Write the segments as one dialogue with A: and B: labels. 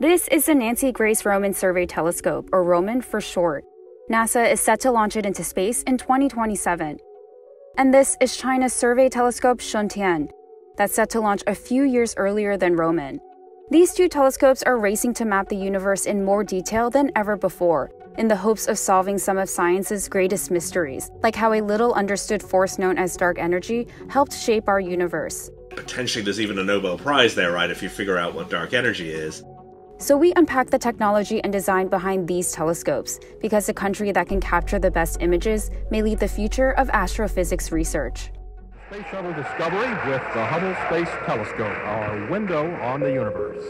A: This is the Nancy Grace Roman Survey Telescope, or Roman for short. NASA is set to launch it into space in 2027. And this is China's survey telescope Xuntian, that's set to launch a few years earlier than Roman. These two telescopes are racing to map the universe in more detail than ever before, in the hopes of solving some of science's greatest mysteries, like how a little understood force known as dark energy helped shape our universe.
B: Potentially there's even a Nobel Prize there, right, if you figure out what dark energy is.
A: So we unpack the technology and design behind these telescopes, because a country that can capture the best images may lead the future of astrophysics research.
C: Space Shuttle Discovery with the Hubble Space Telescope, our window on the universe.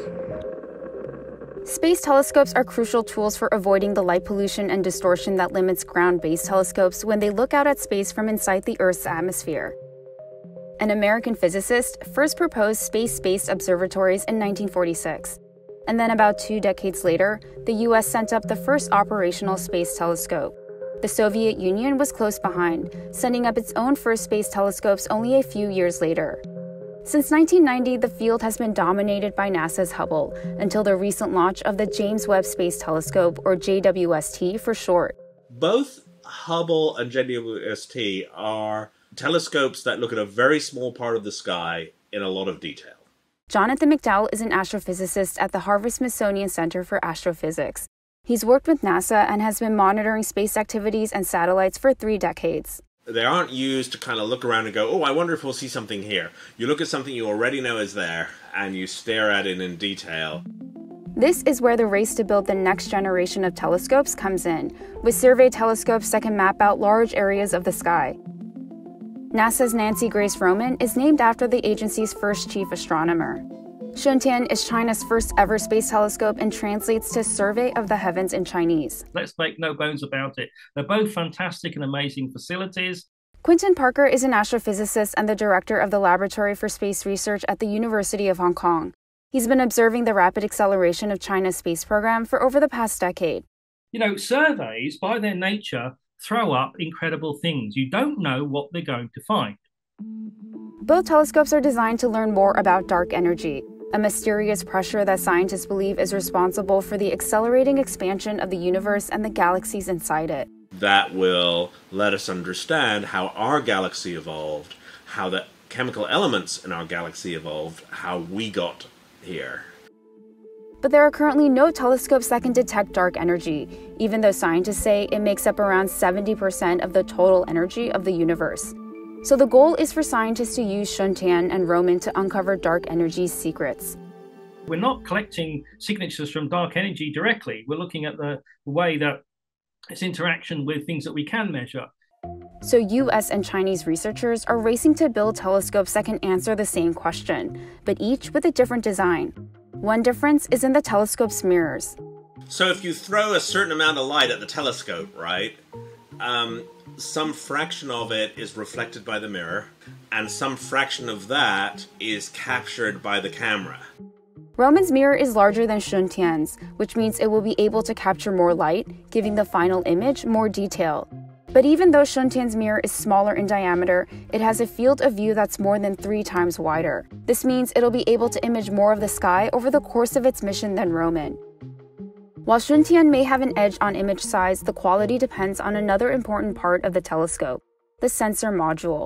A: Space telescopes are crucial tools for avoiding the light pollution and distortion that limits ground-based telescopes when they look out at space from inside the Earth's atmosphere. An American physicist first proposed space-based observatories in 1946. And then about 2 decades later, the US sent up the first operational space telescope. The Soviet Union was close behind, sending up its own first space telescopes only a few years later. Since 1990, the field has been dominated by NASA's Hubble, until the recent launch of the James Webb Space Telescope, or JWST for short.
B: Both Hubble and JWST are telescopes that look at a very small part of the sky in a lot of detail.
A: Jonathan McDowell is an astrophysicist at the Harvard-Smithsonian Center for Astrophysics. He's worked with NASA and has been monitoring space activities and satellites for 3 decades.
B: They aren't used to kind of look around and go, oh, I wonder if we'll see something here. You look at something you already know is there, and you stare at it in detail.
A: This is where the race to build the next generation of telescopes comes in, with survey telescopes that can map out large areas of the sky. NASA's Nancy Grace Roman is named after the agency's first chief astronomer. Xuntian is China's first ever space telescope and translates to Survey of the Heavens in Chinese.
D: Let's make no bones about it. They're both fantastic and amazing facilities.
A: Quentin Parker is an astrophysicist and the director of the Laboratory for Space Research at the University of Hong Kong. He's been observing the rapid acceleration of China's space program for over the past decade.
D: You know, surveys, by their nature, throw up incredible things. You don't know what they're going to find.
A: Both telescopes are designed to learn more about dark energy, a mysterious pressure that scientists believe is responsible for the accelerating expansion of the universe and the galaxies inside it.
B: That will let us understand how our galaxy evolved, how the chemical elements in our galaxy evolved, how we got here.
A: But there are currently no telescopes that can detect dark energy, even though scientists say it makes up around 70% of the total energy of the universe. So the goal is for scientists to use Xuntian and Roman to uncover dark energy's secrets.
D: We're not collecting signatures from dark energy directly. We're looking at the way that its interaction with things that we can measure.
A: So US and Chinese researchers are racing to build telescopes that can answer the same question, but each with a different design. One difference is in the telescope's mirrors.
B: So if you throw a certain amount of light at the telescope, right, some fraction of it is reflected by the mirror, and some fraction of that is captured by the camera.
A: Roman's mirror is larger than Xuntian's, which means it will be able to capture more light, giving the final image more detail. But even though Xuntian's mirror is smaller in diameter, it has a field of view that's more than 3 times wider. This means it'll be able to image more of the sky over the course of its mission than Roman. While Xuntian may have an edge on image size, the quality depends on another important part of the telescope, the sensor module.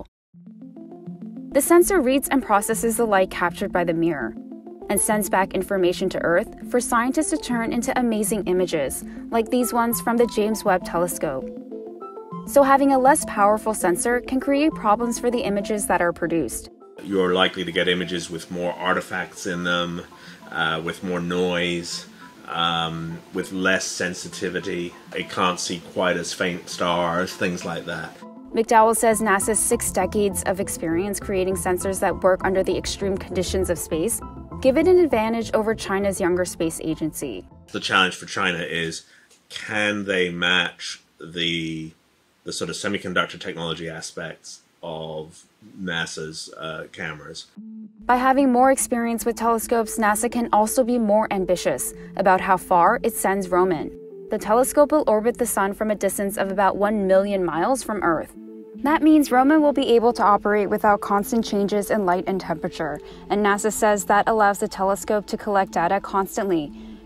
A: The sensor reads and processes the light captured by the mirror, and sends back information to Earth for scientists to turn into amazing images, like these ones from the James Webb Telescope. So having a less powerful sensor can create problems for the images that are produced.
B: You're likely to get images with more artifacts in them, with more noise, with less sensitivity. It can't see quite as faint stars, things like that.
A: McDowell says NASA's 6 decades of experience creating sensors that work under the extreme conditions of space give it an advantage over China's younger space agency.
B: The challenge for China is, can they match the sort of semiconductor technology aspects of NASA's cameras?
A: By having more experience with telescopes, NASA can also be more ambitious about how far it sends Roman. The telescope will orbit the Sun from a distance of about 1 million miles from Earth. That means Roman will be able to operate without constant changes in light and temperature, and NASA says that allows the telescope to collect data constantly,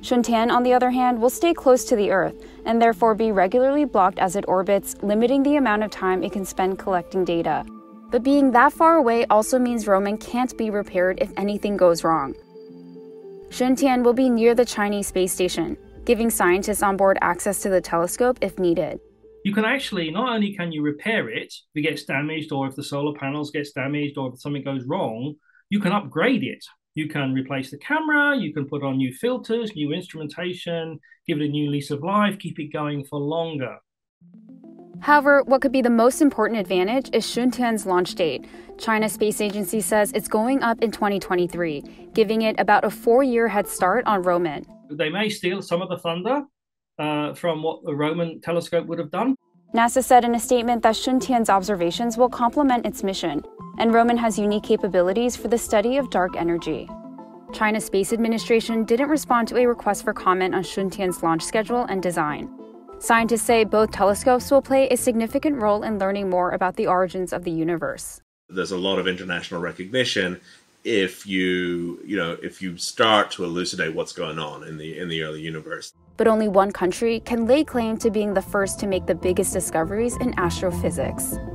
A: Xuntian, on the other hand, will stay close to the Earth and therefore be regularly blocked as it orbits, limiting the amount of time it can spend collecting data. But being that far away also means Roman can't be repaired if anything goes wrong. Xuntian will be near the Chinese space station, giving scientists on board access to the telescope if needed.
D: You can actually, not only can you repair it if it gets damaged or if the solar panels gets damaged or if something goes wrong, you can upgrade it. You can replace the camera, you can put on new filters, new instrumentation, give it a new lease of life, keep it going for longer.
A: However, what could be the most important advantage is Xuntian's launch date. China's space agency says it's going up in 2023, giving it about a 4-year head start on Roman.
D: They may steal some of the thunder from what the Roman telescope would have done.
A: NASA said in a statement that Xuntian's observations will complement its mission, and Roman has unique capabilities for the study of dark energy. China's Space Administration didn't respond to a request for comment on Xuntian's launch schedule and design. Scientists say both telescopes will play a significant role in learning more about the origins of the universe.
B: There's a lot of international recognition if you start to elucidate what's going on in the early universe.
A: But only one country can lay claim to being the first to make the biggest discoveries in astrophysics.